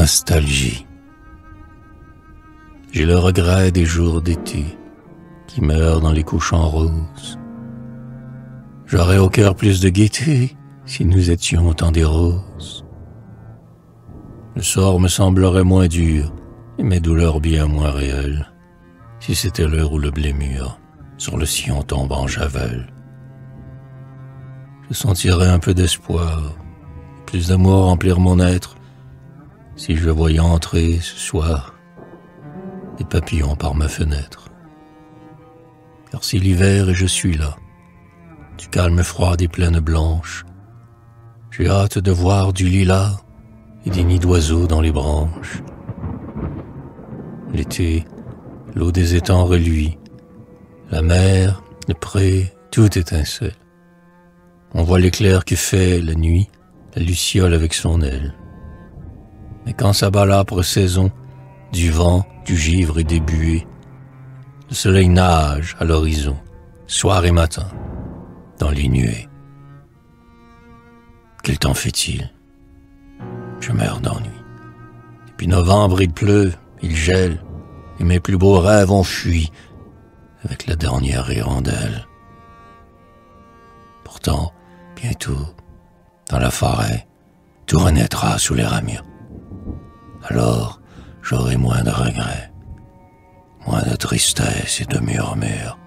nostalgie. J'ai le regret des jours d'été qui meurent dans les couchants roses. J'aurais au cœur plus de gaieté si nous étions autant des roses. Le sort me semblerait moins dur et mes douleurs bien moins réelles si c'était l'heure où le blé mûr sur le sillon tombe en javel. Je sentirais un peu d'espoir, plus d'amour remplir mon être si je voyais entrer ce soir des papillons par ma fenêtre. Car c'est l'hiver et je suis là, du calme froid des plaines blanches. J'ai hâte de voir du lilas et des nids d'oiseaux dans les branches. L'été, l'eau des étangs reluit, la mer, le pré, tout étincelle. On voit l'éclair que fait la nuit, la luciole avec son aile. Mais quand s'abat l'âpre saison, du vent, du givre et des buées, le soleil nage à l'horizon, soir et matin, dans les nuées. Quel temps fait-il? Je meurs d'ennui. Depuis novembre, il pleut, il gèle, et mes plus beaux rêves ont fui avec la dernière hirondelle. Pourtant, bientôt, dans la forêt, tout renaîtra sous les ramures. Alors, j'aurai moins de regrets, moins de tristesse et de murmures.